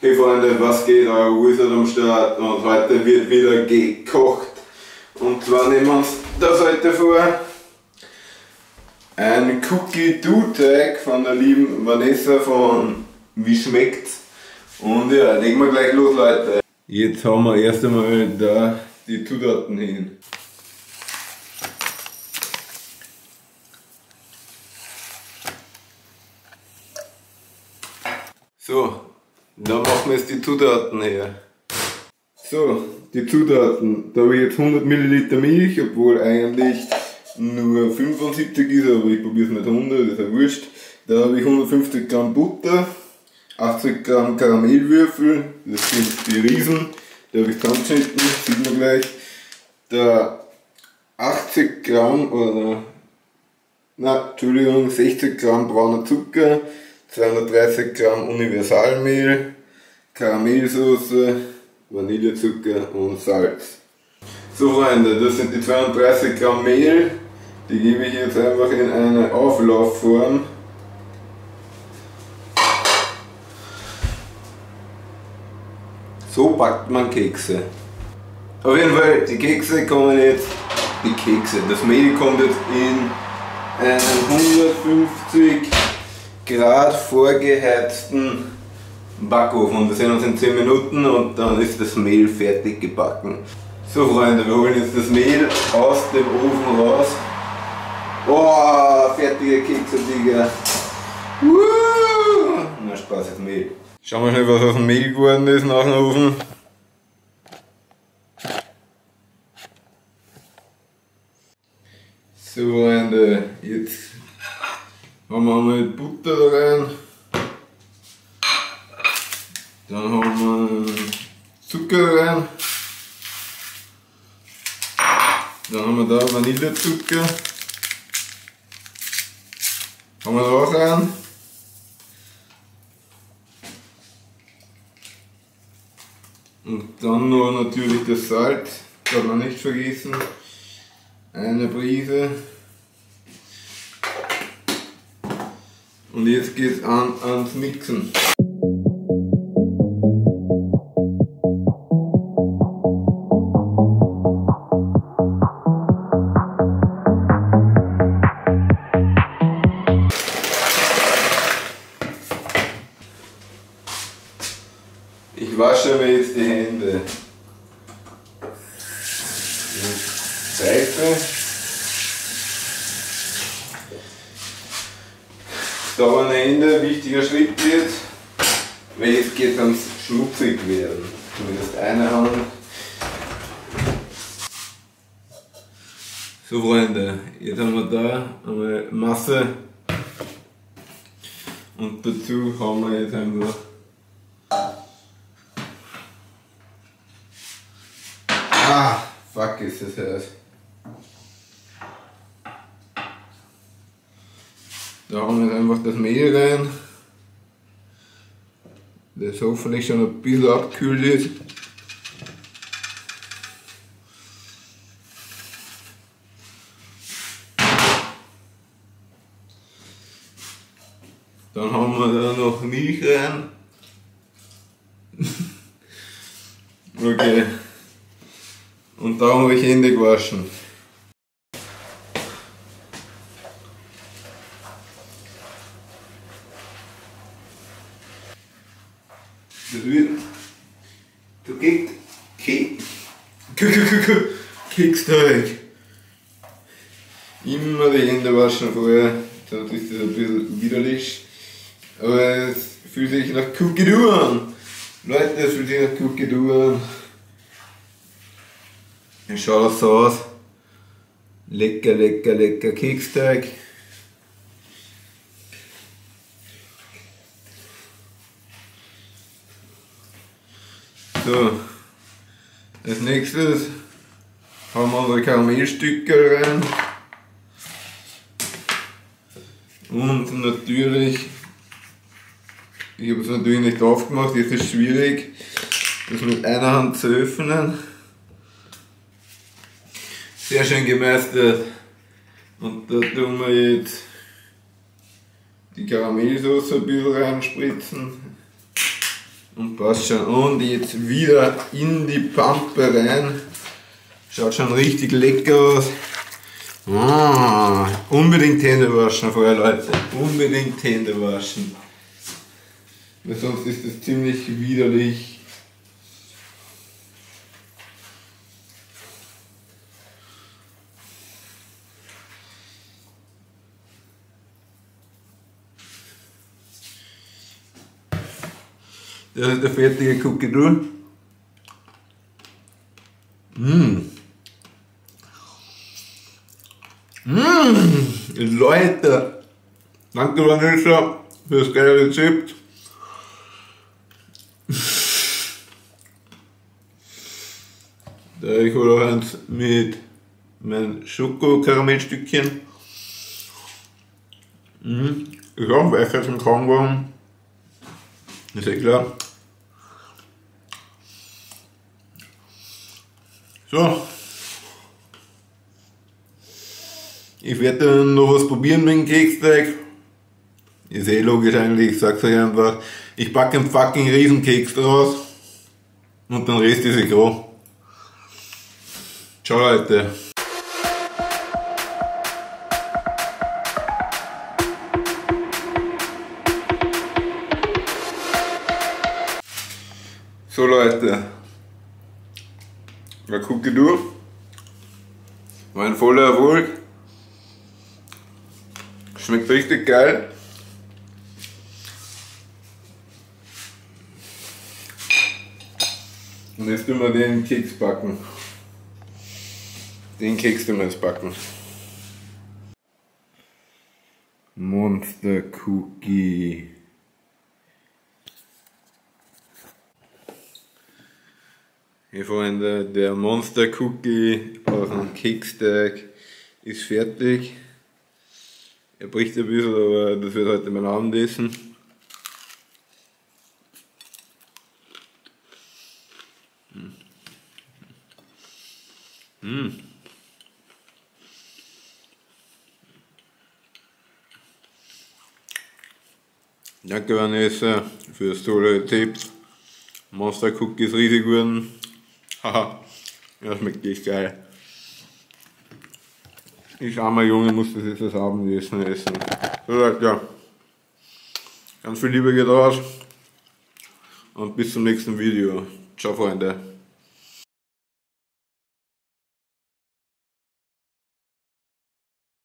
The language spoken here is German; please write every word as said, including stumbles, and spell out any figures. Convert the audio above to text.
Hey Freunde, was geht? Euer Wizard am Start und heute wird wieder gekocht. Und zwar nehmen wir uns das heute vor. Ein Cookie-Dough-Teig von der lieben Vanessa von Wie schmeckt's? Und ja, legen wir gleich los, Leute. Jetzt haben wir erst einmal da die Zutaten hin. So, da machen wir jetzt die Zutaten her. So, die Zutaten. Da habe ich jetzt hundert Milliliter Milch, obwohl eigentlich nur fünfundsiebzig ist, aber ich probiere es mit hundert, das ist ja wurscht. Da habe ich hundertfünfzig Gramm Butter, achtzig Gramm Karamellwürfel, das sind die Riesen, da habe ich zusammengeschnitten, sieht man gleich. Da achtzig Gramm oder, na, Entschuldigung, sechzig Gramm brauner Zucker, zweihundertdreißig Gramm Universalmehl, Karamellsoße, Vanillezucker und Salz. So Freunde, das sind die zweihundertdreißig Gramm Mehl, die gebe ich jetzt einfach in eine Auflaufform. So backt man Kekse. Auf jeden Fall, die Kekse kommen jetzt, die Kekse, das Mehl kommt jetzt in einen hundertfünfzig Grad vorgeheizten Backofen. Wir sehen uns in zehn Minuten und dann ist das Mehl fertig gebacken. So Freunde, wir holen jetzt das Mehl aus dem Ofen raus. Oh, fertige Kekse, Digga. Woo! Na Spaß, jetzt Mehl. Schauen wir schnell, was aus dem Mehl geworden ist nach dem Ofen. So Freunde, jetzt haben wir einmal Butter da rein. Dann haben wir Zucker rein. Dann haben wir da Vanillezucker. Haben wir da auch rein. Und dann noch natürlich das Salz, darf man nicht vergessen. Eine Prise. Und jetzt geht es an, ans Mixen. Ich wasche mir jetzt die Hände mit Seife. Saubere Hände, wichtiger Schritt jetzt, weil jetzt geht es ans schmutzig werden. Zumindest eine Hand. So Freunde, jetzt haben wir da einmal Masse und dazu haben wir jetzt einfach Ah, fuck, ist das heiß. Da haben wir jetzt einfach das Mehl rein, das hoffentlich schon ein bisschen abgekühlt ist. Dann haben wir da noch Milch rein. Okay. Und da habe ich Hände gewaschen. Das wird so Keks, Keksteig. Immer die Hände waschen vorher, sonst ist das ein bisschen widerlich. Aber es fühlt sich nach Cookie Dough an. Leute, es fühlt sich nach Cookie Dough an. Dann schaut das so aus. Lecker, lecker, lecker Keksteig. So, als nächstes haben wir unsere Karamellstücke rein. Und natürlich, ich habe es natürlich nicht aufgemacht, jetzt ist es schwierig, das mit einer Hand zu öffnen. Sehr schön gemeistert. Und da tun wir jetzt die Karamellsoße ein bisschen reinspritzen. Und passt schon. Und jetzt wieder in die Pampe rein. Schaut schon richtig lecker aus. Ah, unbedingt Hände waschen vorher, Leute. Unbedingt Hände waschen. Weil sonst ist das ziemlich widerlich. Das ist der fertige Cookie Dough. Mmh. Mmh. Leute, danke Vanessa für das geile Rezept. Da ich hole auch eins mit meinen Schoko-Karamellstückchen. Mmh. Ist auch weicher zum Kauen geworden. Ist ja klar. So. Ich werde dann noch was probieren mit dem Keksteig. Ist eh logisch eigentlich, ich sag's euch einfach. Ich backe einen fucking Riesenkeks draus. Und den Rest ist ich roh. Ciao Leute. So Leute, der Cookie Dough war ein voller Erfolg, schmeckt richtig geil. Und jetzt tun wir den Keks backen. Den Keks tun wir jetzt backen. Monster Cookie. Hey Freunde, der Monster Cookie aus dem Keksteig ist fertig. Er bricht ein bisschen, aber das wird heute mein Abendessen. Mmh. Danke Vanessa für das tolle Rezept. Monster Cookie ist riesig geworden. Haha, das schmeckt echt geil. Ich armer Junge muss das jetzt als Abendessen essen. So Leute, ja. Ganz viel Liebe geht raus. Und bis zum nächsten Video. Ciao Freunde.